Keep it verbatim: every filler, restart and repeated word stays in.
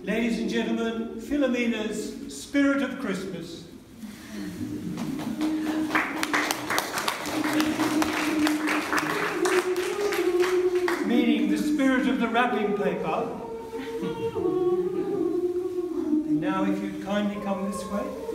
Ladies and gentlemen, Philomena's Spirit of Christmas. Meaning the spirit of the wrapping paper. And now if you'd kindly come this way.